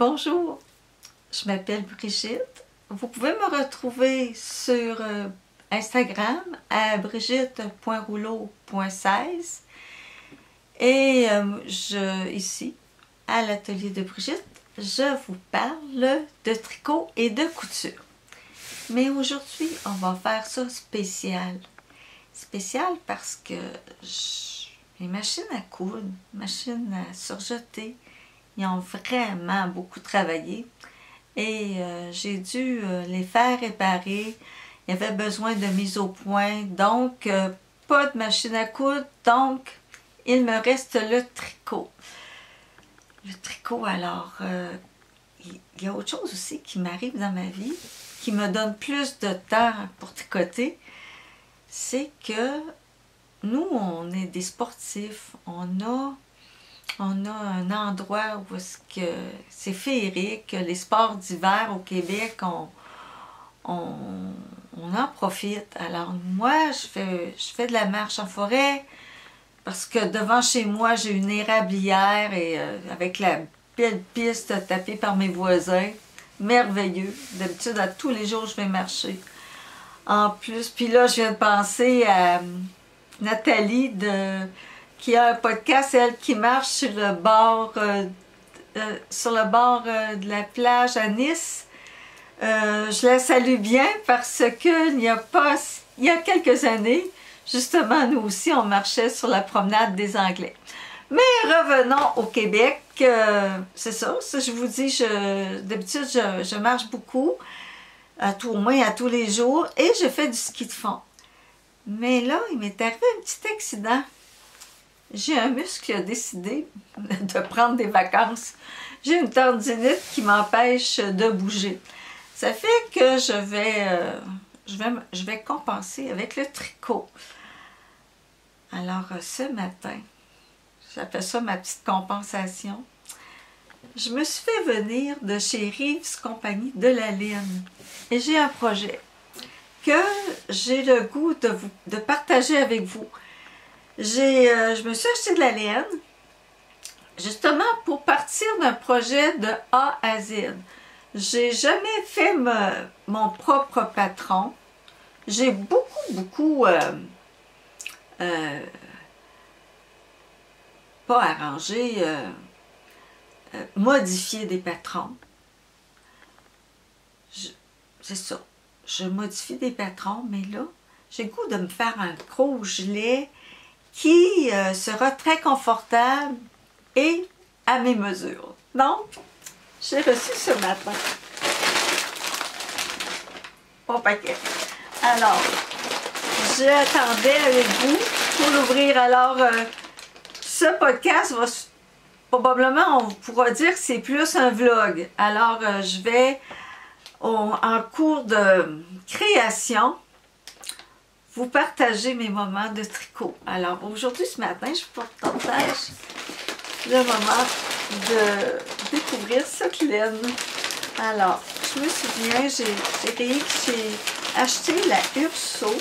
Bonjour, je m'appelle Brigitte. Vous pouvez me retrouver sur Instagram à brigitte.rouleau.16 et ici, à l'atelier de Brigitte, je vous parle de tricot et de couture. Mais aujourd'hui, on va faire ça spécial. Spécial parce que les machines à coudre, machines à surjeter, ils ont vraiment beaucoup travaillé et j'ai dû les faire réparer. Il y avait besoin de mise au point, donc pas de machine à coudre, donc il me reste le tricot. Le tricot, alors, il y a autre chose aussi qui m'arrive dans ma vie, qui me donne plus de temps pour tricoter, c'est que nous, on est des sportifs, on a un endroit où c'est féerique, les sports d'hiver au Québec, on en profite. Alors moi, je fais de la marche en forêt parce que devant chez moi, j'ai une érablière et avec la belle piste tapée par mes voisins, merveilleux. D'habitude, à tous les jours, je vais marcher. En plus, puis là, je viens de penser à Nathalie qui a un podcast, elle qui marche sur le bord de la plage à Nice. Je la salue bien parce que il y a quelques années, justement, nous aussi, on marchait sur la promenade des Anglais. Mais revenons au Québec. C'est ça, je vous dis, d'habitude, je marche beaucoup, au moins à tous les jours, et je fais du ski de fond. Mais là, il m'est arrivé un petit accident. J'ai un muscle qui a décidé de prendre des vacances. J'ai une tendinite qui m'empêche de bouger. Ça fait que je vais compenser avec le tricot. Alors, ce matin, j'appelle ça ma petite compensation. Je me suis fait venir de chez Reeves Compagnie de la laine. Et j'ai un projet que j'ai le goût de partager avec vous. Je me suis acheté de la laine, justement pour partir d'un projet de A à Z. J'ai jamais fait mon propre patron. J'ai beaucoup pas arrangé, modifié des patrons. C'est ça. Je modifie des patrons, mais là, j'ai le goût de me faire un gros gilet qui sera très confortable et à mes mesures. Donc, j'ai reçu ce matin mon paquet. Alors, j'attendais avec vous pour l'ouvrir. Alors, ce podcast va probablement, on pourra dire que c'est plus un vlog. Alors, je vais en cours de création vous partager mes moments de tricot. Alors aujourd'hui, ce matin, je vous partage le moment de découvrir cette laine. Alors, je me souviens, j'ai acheté la Urso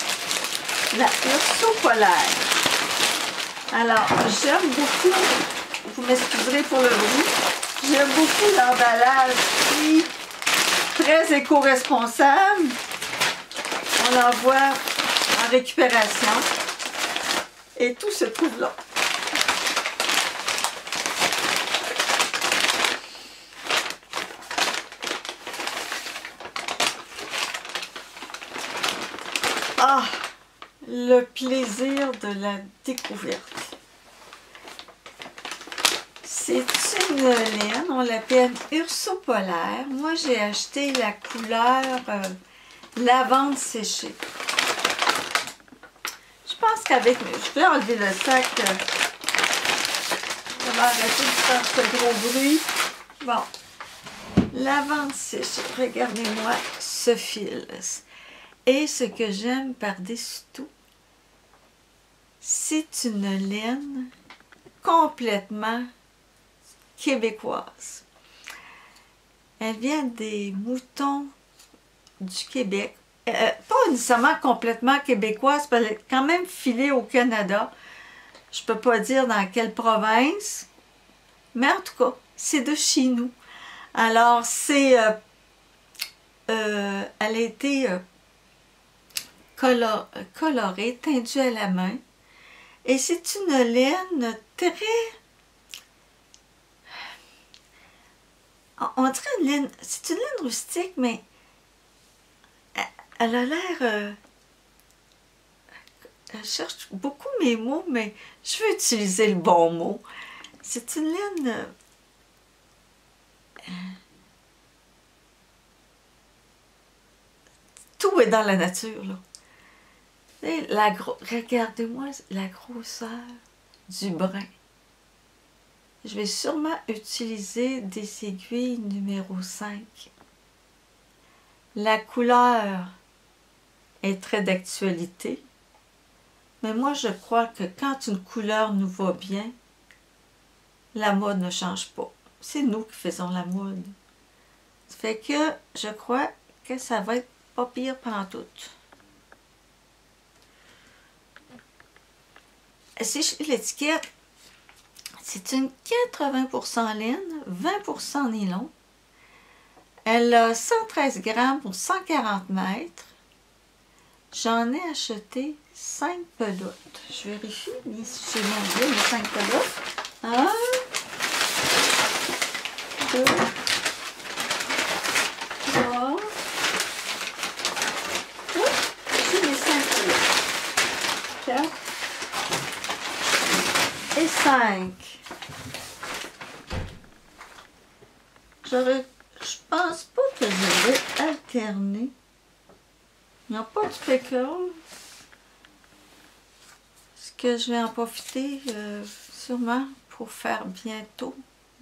polaire. Alors, j'aime beaucoup, vous m'excuserez pour le bruit, j'aime beaucoup l'emballage qui est très éco-responsable. On l'envoie en récupération et tout se trouve là. Ah, le plaisir de la découverte. C'est une laine, on l'appelle Urso polaire. Moi, j'ai acheté la couleur lavande séchée. Je pense qu'avec... Je vais enlever le sac. Je vais arrêter de faire ce gros bruit. Bon. Lavande séchée. Regardez-moi ce fil. Et ce que j'aime par-dessus tout, c'est une laine complètement québécoise. Elle vient des moutons du Québec. Pas nécessairement complètement québécoise, parce qu'elle est quand même filée au Canada. Je ne peux pas dire dans quelle province, mais en tout cas, c'est de chez nous. Alors, c'est... elle a été colorée, teindue à la main. Et c'est une laine très... On dirait une laine... C'est une laine rustique, mais... Elle a l'air... je cherche beaucoup mes mots, mais je veux utiliser le bon mot. C'est une laine... tout est dans la nature, là. Regardez-moi la grosseur du brin. Je vais sûrement utiliser des aiguilles numéro 5. La couleur est très d'actualité. Mais moi, je crois que quand une couleur nous va bien, la mode ne change pas. C'est nous qui faisons la mode. Ça fait que je crois que ça va être pas pire pantoute. C'est l'étiquette. C'est une 80% laine, 20% nylon. Elle a 113 grammes pour 140 mètres. J'en ai acheté 5 pelotes. Je vérifie si j'ai mangé les 5 pelotes. 1, 2, 3. J'ai les 5 pelotes. 4 et 5. Je pense pas que je vais alterner. Il n'y a pas de speckle. Est-ce que je vais en profiter sûrement pour faire bientôt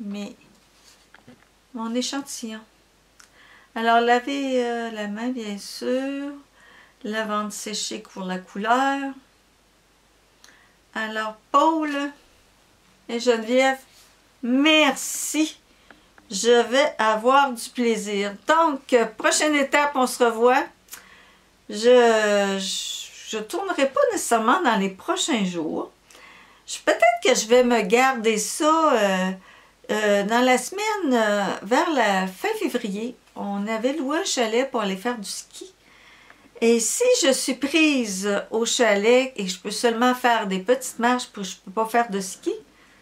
mon échantillon. Alors, lavez la main, bien sûr. Lavande séchée pour la couleur. Alors, Paul et Geneviève, merci. Je vais avoir du plaisir. Donc, prochaine étape, on se revoit. Je tournerai pas nécessairement dans les prochains jours. Peut-être que je vais me garder ça dans la semaine vers la fin février. On avait loué un chalet pour aller faire du ski. Et si je suis prise au chalet et que je peux seulement faire des petites marches, puis je ne peux pas faire de ski,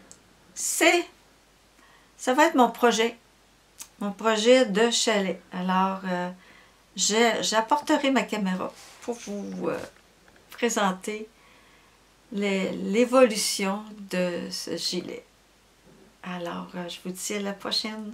ça va être mon projet de chalet. Alors, j'apporterai ma caméra pour vous présenter l'évolution de ce gilet. Alors, je vous dis à la prochaine.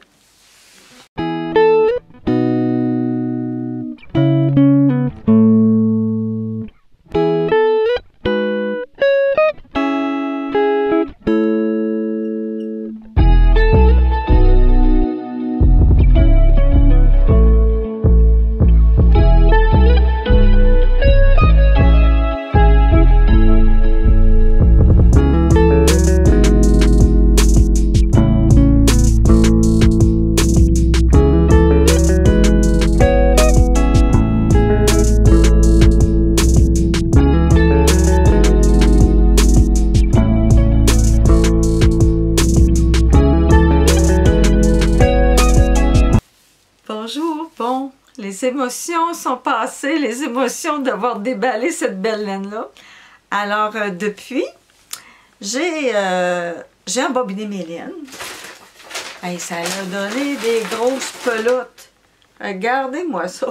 Bonjour, bon, les émotions sont passées, les émotions d'avoir déballé cette belle laine-là. Alors, depuis, j'ai embobiné mes laines. Hey, ça a donné des grosses pelotes. Regardez-moi ça.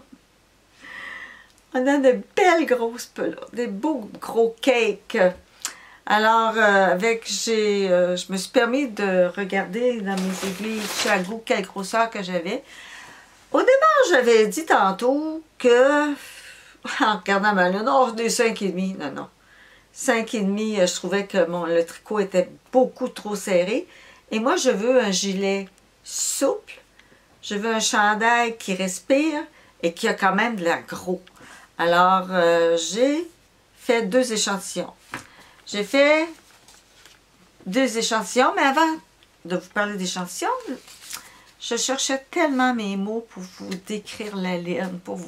On a de belles grosses pelotes, des beaux gros cakes. Alors, je me suis permis de regarder dans mes aiguilles Chagou quelle grosseur que j'avais. Au départ, j'avais dit tantôt que, en regardant ma lune, oh, des 5,5. Non, non. 5,5, je trouvais que le tricot était beaucoup trop serré. Et moi, je veux un gilet souple. Je veux un chandail qui respire et qui a quand même de la gros. Alors, j'ai fait 2 échantillons. J'ai fait 2 échantillons, mais avant de vous parler d'échantillons, je cherchais tellement mes mots pour vous décrire la laine, pour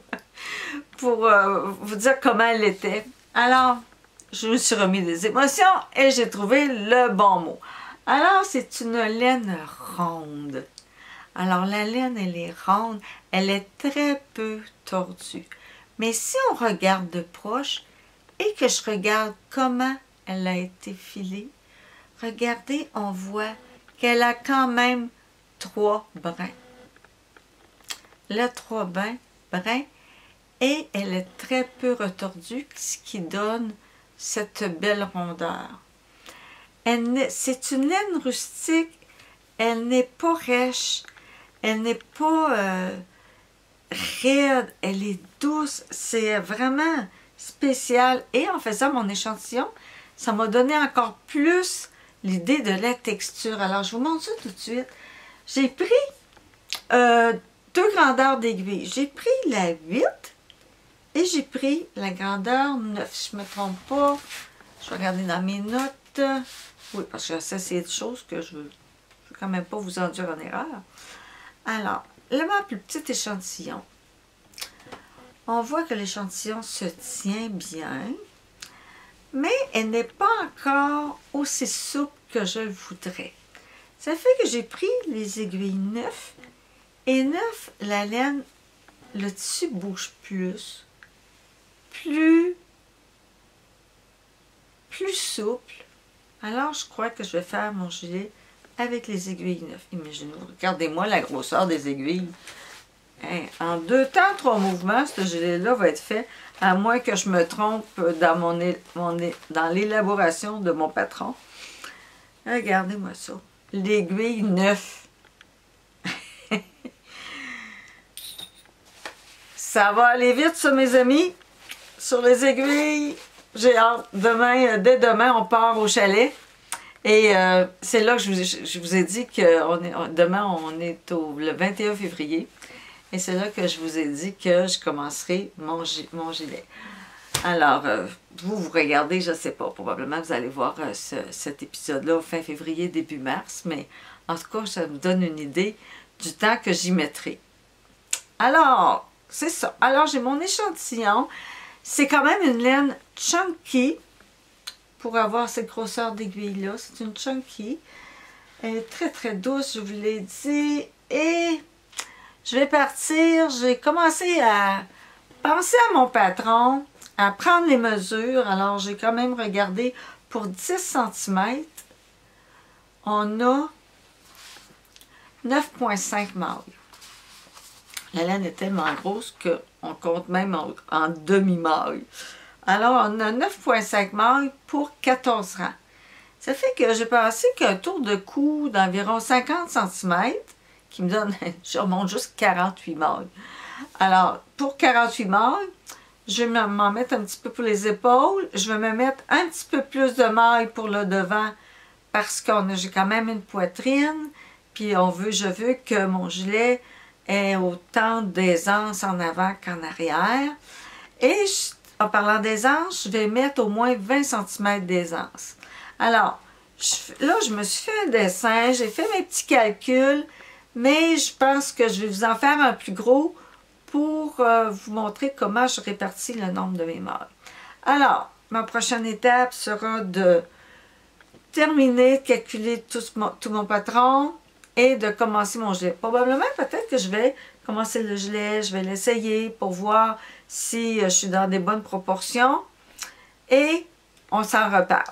vous dire comment elle était. Alors, je me suis remis des émotions et j'ai trouvé le bon mot. Alors, c'est une laine ronde. Alors la laine, elle est ronde, elle est très peu tordue. Mais si on regarde de proche et que je regarde comment elle a été filée, regardez, on voit qu'elle a quand même 3 brins. Le 3 brins et elle est très peu retordue, ce qui donne cette belle rondeur. C'est une laine rustique, elle n'est pas rêche, elle n'est pas raide, elle est douce, c'est vraiment spécial. Et en faisant mon échantillon, ça m'a donné encore plus l'idée de la texture. Alors, je vous montre ça tout de suite. J'ai pris 2 grandeurs d'aiguille. J'ai pris la 8 et j'ai pris la grandeur 9. Si je ne me trompe pas, je vais regarder dans mes notes. Oui, parce que ça, c'est des choses que je ne veux quand même pas vous induire en erreur. Alors, le plus petit échantillon. On voit que l'échantillon se tient bien, mais elle n'est pas encore aussi souple que je le voudrais. Ça fait que j'ai pris les aiguilles 9 et 9, la laine, le tissu bouge plus souple. Alors, je crois que je vais faire mon gilet avec les aiguilles 9. Imaginez-vous, regardez-moi la grosseur des aiguilles. Hein, en 2 temps, 3 mouvements, ce gilet-là va être fait, à moins que je me trompe dans l'élaboration de mon patron. Regardez-moi ça. L'aiguille 9. Ça va aller vite, ça, mes amis. Sur les aiguilles, j'ai hâte. Dès demain, on part au chalet. Et c'est là que je vous ai dit que demain, on est le 21 février. Et c'est là que je vous ai dit que je commencerai mon gilet. Alors, vous regardez, je ne sais pas, probablement vous allez voir cet épisode-là fin février, début mars. Mais en tout cas, ça me donne une idée du temps que j'y mettrai. Alors, c'est ça. Alors, j'ai mon échantillon. C'est quand même une laine chunky pour avoir cette grosseur d'aiguille-là. C'est une chunky. Elle est très, très douce, je vous l'ai dit. Et je vais partir. J'ai commencé à penser à mon patron, à prendre les mesures. Alors, j'ai quand même regardé pour 10 cm. On a 9,5 mailles. La laine est tellement grosse qu'on compte même en demi-maille. Alors, on a 9,5 mailles pour 14 rangs. Ça fait que j'ai pensé qu'un tour de cou d'environ 50 cm, qui me donne, je remonte juste 48 mailles. Alors, pour 48 mailles, je vais m'en mettre un petit peu pour les épaules. Je vais me mettre un petit peu plus de mailles pour le devant parce que j'ai quand même une poitrine. Puis je veux que mon gilet ait autant d'aisance en avant qu'en arrière. Et en parlant d'aisance, je vais mettre au moins 20 cm d'aisance. Alors, là, je me suis fait un dessin, j'ai fait mes petits calculs, mais je pense que je vais vous en faire un plus gros pour vous montrer comment je répartis le nombre de mes mailles. Alors, ma prochaine étape sera de terminer, de calculer tout mon patron et de commencer mon gilet. Probablement, peut-être que je vais commencer le gilet, je vais l'essayer pour voir si je suis dans des bonnes proportions et on s'en reparle.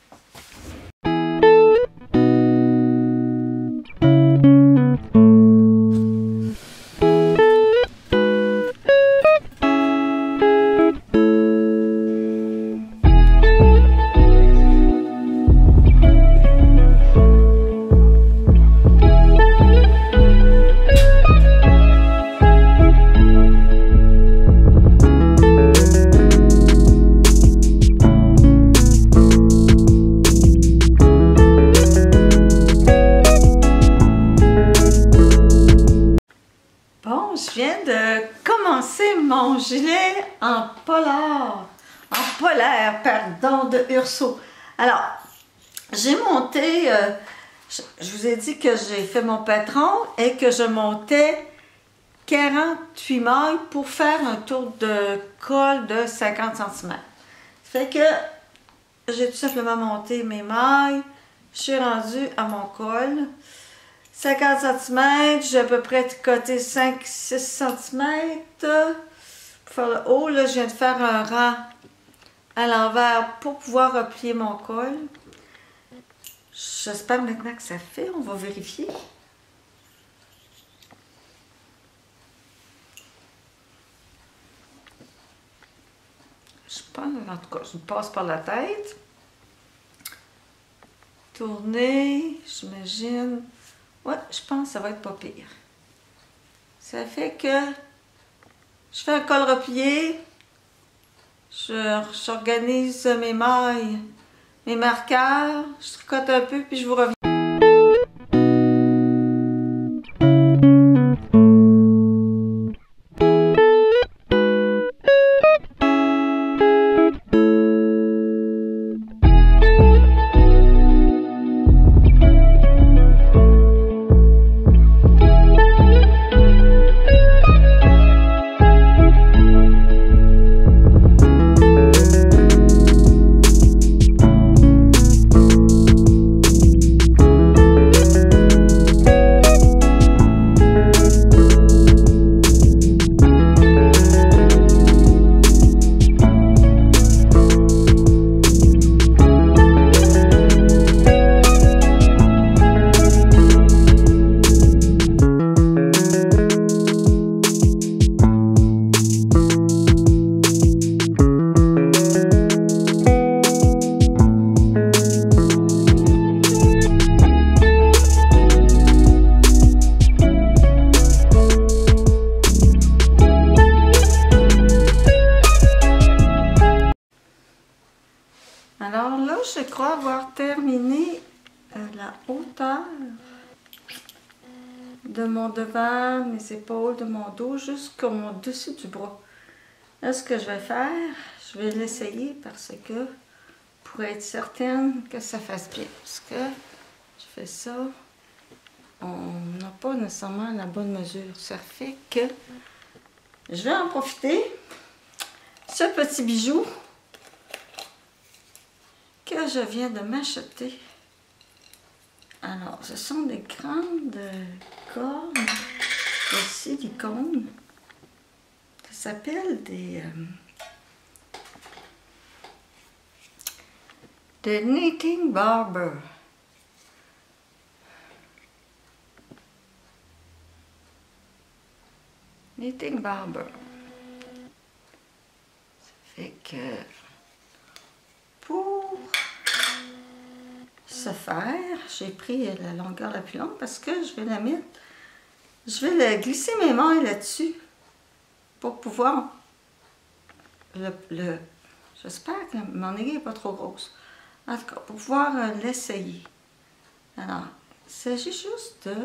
Je viens de commencer mon gilet en polaire, de Urso. Alors, j'ai monté, je vous ai dit que j'ai fait mon patron et que je montais 48 mailles pour faire un tour de col de 50 cm. Ça fait que j'ai tout simplement monté mes mailles, je suis rendue à mon col. 50 cm, j'ai à peu près tricoté 5-6 cm. Pour faire le haut, là, je viens de faire un rang à l'envers pour pouvoir replier mon col. J'espère maintenant que ça fait, on va vérifier. Je pense, en tout cas, je passe par la tête. Tourner, j'imagine. Ouais, je pense que ça va être pas pire. Ça fait que je fais un col replié. J'organise mes mailles, mes marqueurs. Je tricote un peu puis je vous reviens. Alors là, je crois avoir terminé la hauteur de mon devant, mes épaules, de mon dos, jusqu'au dessus du bras. Là, ce que je vais faire, je vais l'essayer parce que pour être certaine que ça fasse bien. Parce que je fais ça, on n'a pas nécessairement la bonne mesure. Ça fait que je vais en profiter. Ce petit bijou que je viens de m'acheter. Alors, ce sont des grandes cornes de silicone. Ça s'appelle des Knitting Barber. Knitting Barber. Ça fait que pour ce faire, j'ai pris la longueur la plus longue parce que je vais la mettre, je vais glisser mes mailles là-dessus pour pouvoir j'espère que mon aiguille n'est pas trop grosse. En tout cas, pour pouvoir l'essayer. Alors, il s'agit juste de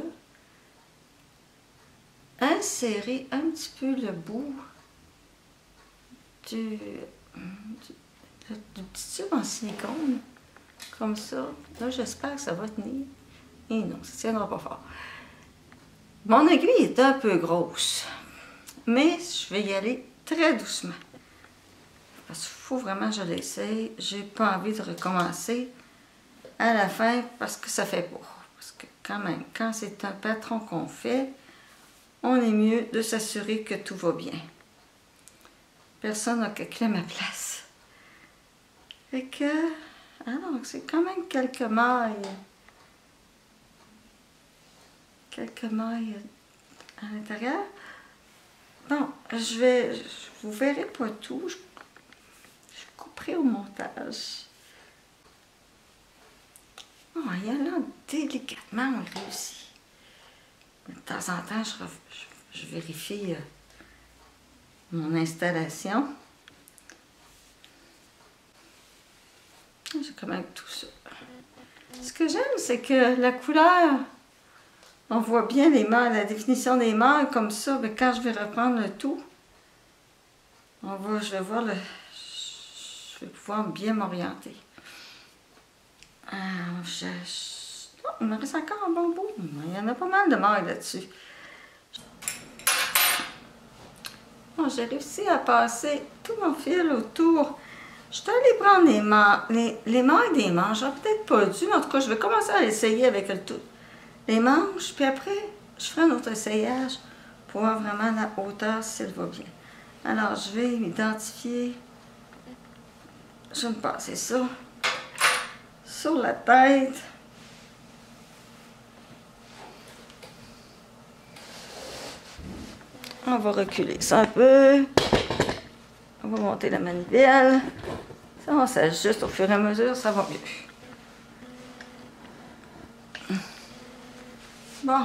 insérer un petit peu le bout du petit tube en silicone, comme ça. Là, j'espère que ça va tenir. Et non, ça ne tiendra pas fort. Mon aiguille est un peu grosse, mais je vais y aller très doucement. Parce qu'il faut vraiment que je l'essaye. J'ai pas envie de recommencer à la fin parce que ça fait pas. Parce que quand même, quand c'est un patron qu'on fait, on est mieux de s'assurer que tout va bien. Personne n'a calculé ma place. Fait que, alors, c'est quand même quelques mailles. Quelques mailles à l'intérieur. Bon, vous verrez pas tout. Je couperai au montage. Oh, il y a là délicatement réussi. De temps en temps, je vérifie mon installation. J'ai quand même tout ça. Ce que j'aime, c'est que la couleur, on voit bien les mailles, la définition des mailles comme ça, mais quand je vais reprendre le tout, je vais voir je vais pouvoir bien m'orienter. Il me reste encore un bon bout. Il y en a pas mal de mailles là-dessus. Bon, j'ai réussi à passer tout mon fil autour. Je suis allée prendre les mailles des manches. J'aurais peut-être pas dû, mais en tout cas, je vais commencer à essayer avec les manches, puis après, je ferai un autre essayage pour voir vraiment la hauteur si elle va bien. Alors, je vais identifier, je vais me passer ça sur la tête. On va reculer ça un peu. On va monter la manivelle. Ça, on s'ajuste au fur et à mesure, ça va mieux. Bon.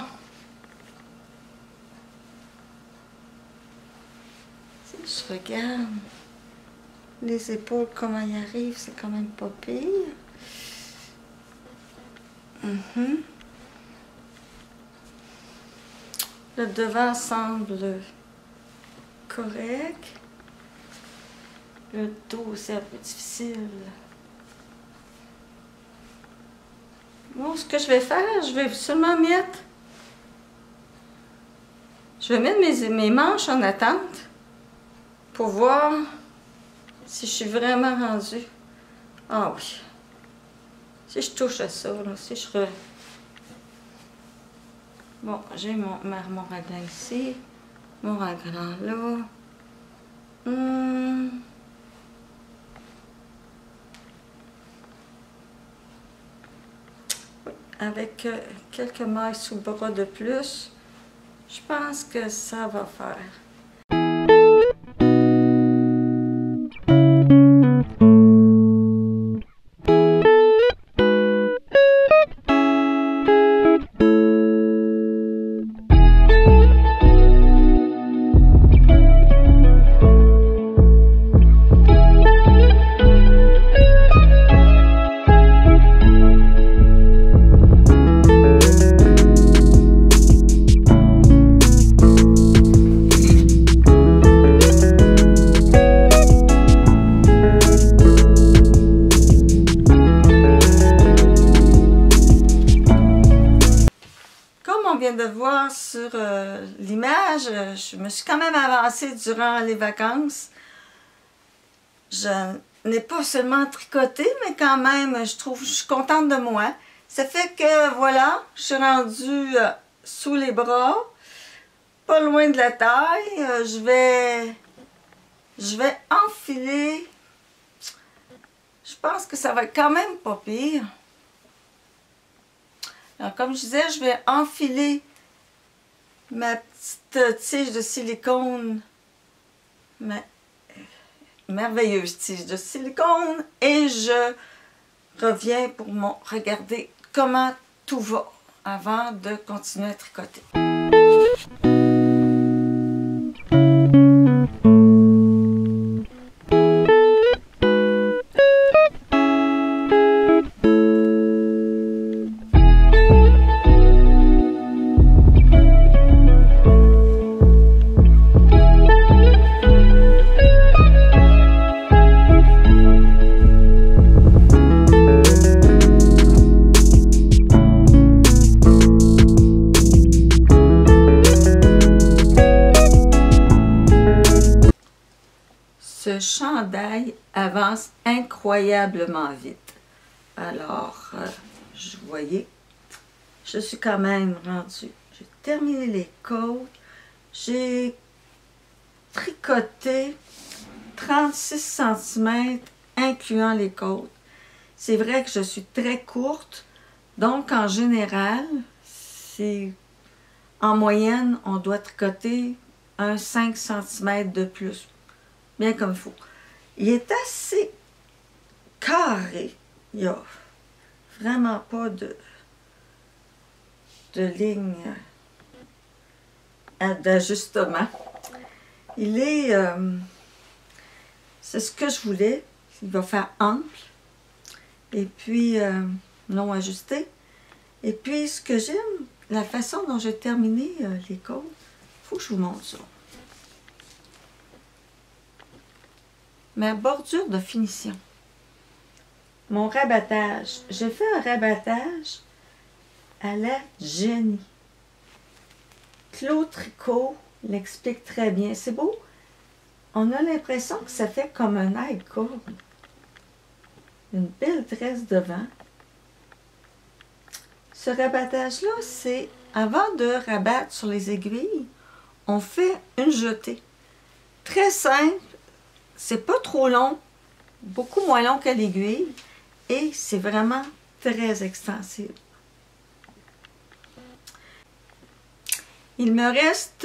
Si je regarde les épaules, comment ils arrivent, c'est quand même pas pire. Le devant semble correct. Le dos, c'est un peu difficile. Bon, ce que je vais faire, je vais seulement mettre... Je vais mettre mes manches en attente pour voir si je suis vraiment rendue. Ah oui. Si je touche à ça, là, si je... Bon, j'ai mon raglan ici, mon raglan là. Avec quelques mailles sous le bras de plus, je pense que ça va faire. De voir sur l'image, je me suis quand même avancée durant les vacances. Je n'ai pas seulement tricoté, mais quand même, je suis contente de moi. Ça fait que, voilà, je suis rendue sous les bras, pas loin de la taille. Je vais enfiler. Je pense que ça va être quand même pas pire. Alors, comme je disais, je vais enfiler ma petite tige de silicone, ma merveilleuse tige de silicone, et je reviens pour regarder comment tout va avant de continuer à tricoter. Ce chandail avance incroyablement vite. Alors, vous voyez, je suis quand même rendue. J'ai terminé les côtes. J'ai tricoté 36 cm incluant les côtes. C'est vrai que je suis très courte. Donc, en général, en moyenne, on doit tricoter un 5 cm de plus. Bien comme il faut. Il est assez carré. Il n'y a vraiment pas de ligne d'ajustement. Il est... c'est ce que je voulais. Il va faire ample. Et puis, non ajusté. Et puis, ce que j'aime, la façon dont j'ai terminé les côtes, il faut que je vous montre ça. Ma bordure de finition. Mon rabattage. J'ai fait un rabattage à la Jenny. Claude Tricot l'explique très bien. C'est beau. On a l'impression que ça fait comme un high-cord. Une belle tresse devant. Ce rabattage-là, c'est avant de rabattre sur les aiguilles, on fait une jetée. Très simple, c'est pas trop long, beaucoup moins long qu'à l'aiguille, et c'est vraiment très extensible. Il me reste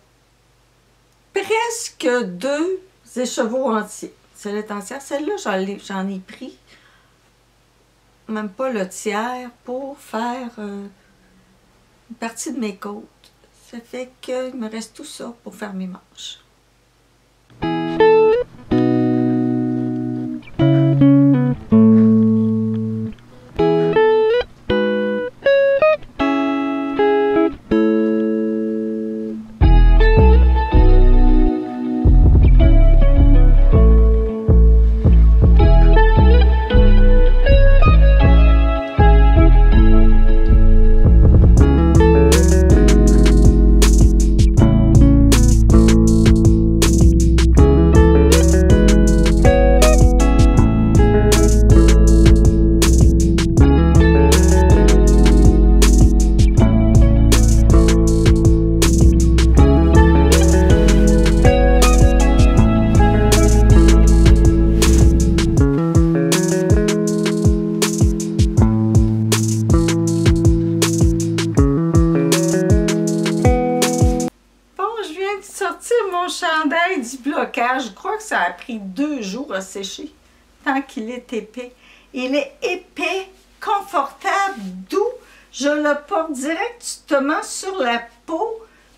presque 2 écheveaux entiers. Celle-là est entière. Celle-là, j'en ai pris même pas le tiers pour faire une partie de mes côtes. Ça fait qu'il me reste tout ça pour faire mes manches. Mon chandail du blocage, je crois que ça a pris 2 jours à sécher, tant qu'il est épais. Il est épais, confortable, doux. Je le porte directement sur la peau.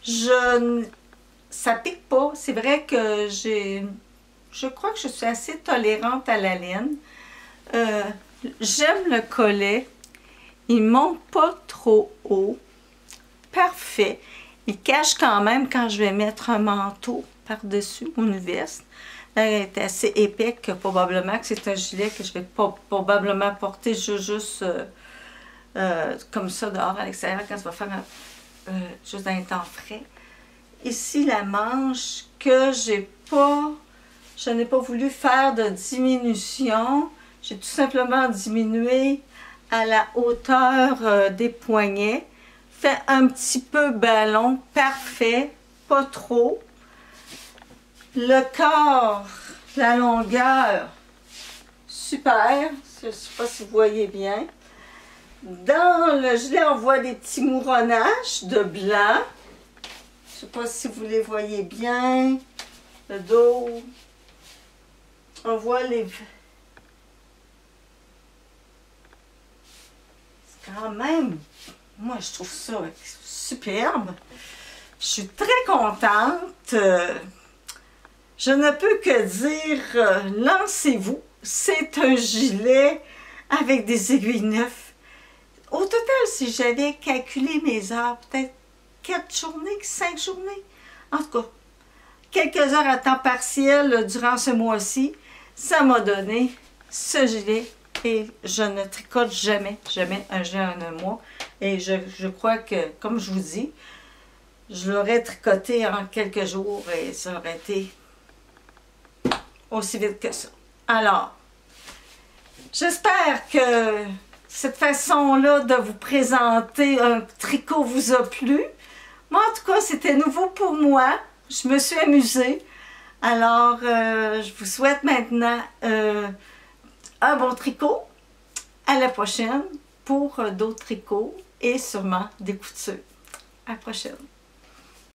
Ça pique pas. C'est vrai que je crois que je suis assez tolérante à la laine. J'aime le collet. Il monte pas trop haut. Parfait. Il cache quand même quand je vais mettre un manteau par-dessus ou une veste. Là, il est assez épais que probablement que c'est un gilet que je vais probablement porter juste comme ça dehors à l'extérieur quand ça va faire juste dans les temps frais. Ici, la manche que je n'ai pas voulu faire de diminution. J'ai tout simplement diminué à la hauteur des poignets. Fait un petit peu ballon, parfait, pas trop. Le corps, la longueur, super, je ne sais pas si vous voyez bien. Dans le gilet, on voit des petits mouronnages de blanc. Je ne sais pas si vous les voyez bien. Le dos, on voit les... C'est quand même... Moi, je trouve ça superbe. Je suis très contente. Je ne peux que dire, lancez-vous. C'est un gilet avec des aiguilles neuves. Au total, si j'avais calculé mes heures, peut-être 4 journées, 5 journées. En tout cas, quelques heures à temps partiel durant ce mois-ci, ça m'a donné ce gilet. Et je ne tricote jamais un gilet en un mois. Et je crois que, comme je vous dis, je l'aurais tricoté en quelques jours et ça aurait été aussi vite que ça. Alors, j'espère que cette façon-là de vous présenter un tricot vous a plu. Moi, en tout cas, c'était nouveau pour moi. Je me suis amusée. Alors, je vous souhaite maintenant un bon tricot. À la prochaine pour d'autres tricots et sûrement des coutures. À la prochaine.